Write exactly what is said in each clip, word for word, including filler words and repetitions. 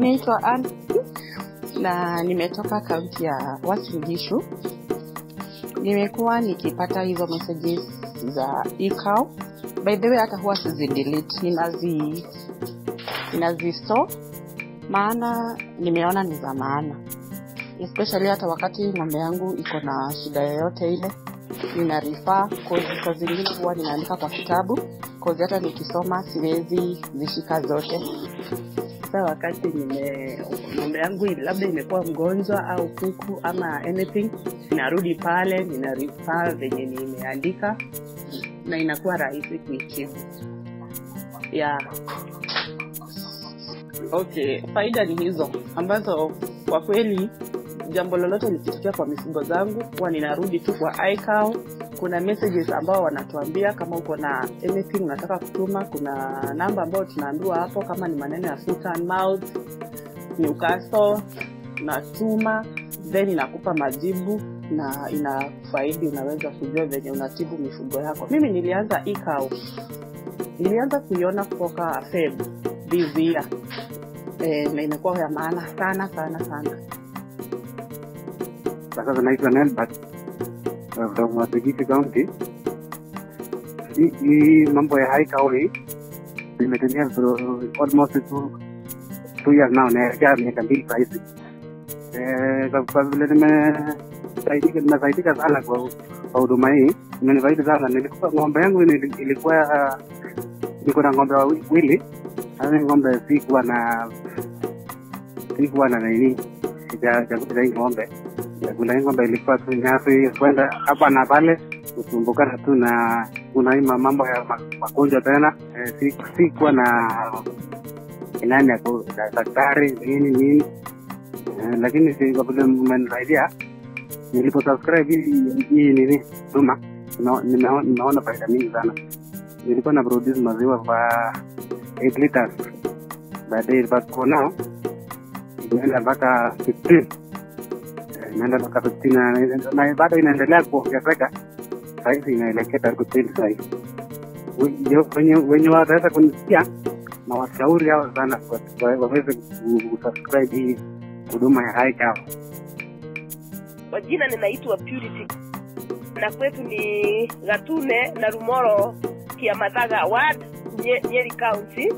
Naitwa Ann na nimetoka kaunti ya Uasin Gishu. Nimekuwa nikipata hizo messages za e-cow. By the way, hata huwa sizidelete, ninazi ninazi store, maana nimeona ni za maana. Especially hata wakati ng'ombe yangu iko na shida yoyote ile, nina refer kwa zingine huwa ninaandika kwa kitabu, kwa hata nikisoma siwezi zishika zote. Sasa wakati nime ng'ombe yangu labda imekuwa mgonjwa au kuku ama anything, ninarudi pale nina refer venye nimeandika na inakuwa rahisi kuikimu. Yeah. Okay, faida ni hizo ambazo kwa kweli jambo lolote likitokea kwa mifugo zangu huwa ninarudi tu kwa iCow. Kuna messages ambao wanatuambia kama uko na anything unataka kutuma, kuna namba ambayo tunaambiwa hapo kama ni maneno ya foot and mouth, Newcastle, natuma, then inakupa majibu na inafaidi, unaweza kujua venye unatibu mifugo yako. Mimi nilianza iCow, nilianza kuiona kutoka Feb this year. Eh, na imekuwa ya maana sana sana sana. Sasa naitwa Nelbert from Wasigiti County. Hii mambo ya iCow hii nimetumia for almost two, two years now, na ya miaka mbili sasa. Eh, kwa vile nimesaidika nimesaidika sana kwa huduma hii, nimenifaidi sana. Nilikuwa ng'ombe yangu ilikuwa niko na ng'ombe wawili, hata ng'ombe sikuwa na sikuwa na nini ya chakula hii ng'ombe. Kuna ng'ombe ilikuwa tu nyasi kwenda hapa na pale, kusumbukana tu na unaima mambo ya magonjwa tena. E, sikuwa na inani ya daktari nini nini. E, lakini si kwa vile mmenisaidia, nilipo subscribe hii nini tuma, nimeona faida mingi sana. Nilikuwa na produce maziwa kwa eight liters by day, but for now inaenda mpaka fifteen. Inaenda mpaka fifteen na bado inaendelea kuongezeka. Sasa inaelekea karibu twenty sasa. Wenye wenye wataweza kunisikia na washauri hao sana waweze kusubscribe hii huduma ya iCow. Kwa jina ninaitwa Purity na kwetu ni Gatune na Rumoro Kiamataga Ward, Nyeri County.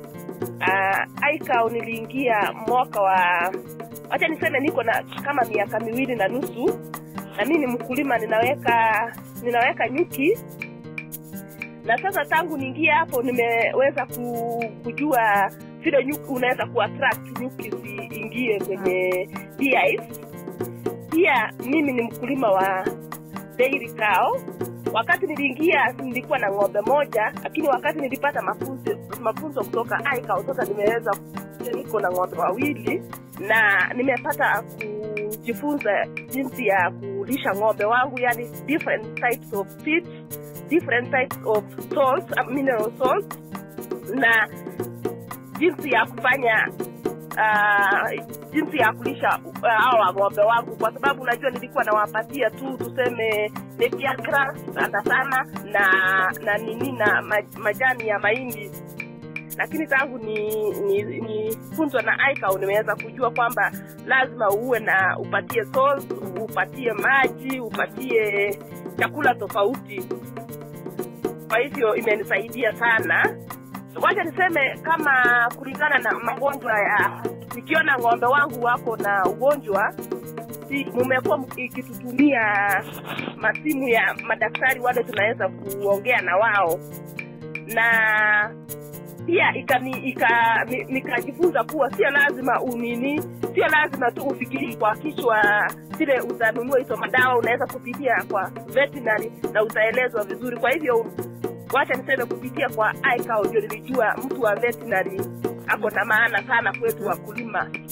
Uh, iCow niliingia mwaka wa, acha niseme niko na kama miaka miwili na nusu, na mimi ni mkulima, ninaweka ninaweka nyuki. Na sasa tangu niingie hapo nimeweza kujua vile nyuki unaweza kuattract nyuki ziingie kwenye beehives. Pia mimi ni mkulima wa dairy cow. Wakati niliingia nilikuwa na ng'ombe moja, lakini wakati nilipata mafunzo mafunzo kutoka iCow sasa nimeweza niko na ng'ombe wawili, na nimepata kujifunza jinsi ya kulisha ng'ombe wangu, yani different types of feeds, different types of salts, mineral salts, na jinsi ya kufanya uh, jinsi ya kulisha hao uh, ng'ombe wangu, kwa sababu unajua nilikuwa nawapatia tu tuseme napier grass sana sana na na nini na majani ya mahindi. Lakini tangu ni ni, ni funzo na iCow nimeweza kujua kwamba lazima uwe na upatie salt, upatie maji, upatie chakula tofauti. Kwa hivyo imenisaidia sana. Wacha niseme kama kulingana na magonjwa ya, nikiona ng'ombe wangu wako na ugonjwa, si mmekuwa mkitutumia masimu ya madaktari wale tunaweza kuongea na wao, na pia ikani ika nikajifunza kuwa sio lazima unini sio lazima tu ufikiri kwa kichwa zile utanunua hizo madawa, unaweza kupitia kwa veterinary na utaelezwa vizuri. Kwa hivyo wacha niseme kupitia kwa iCow ndio nilijua mtu wa veterinary ako na maana sana kwetu wakulima.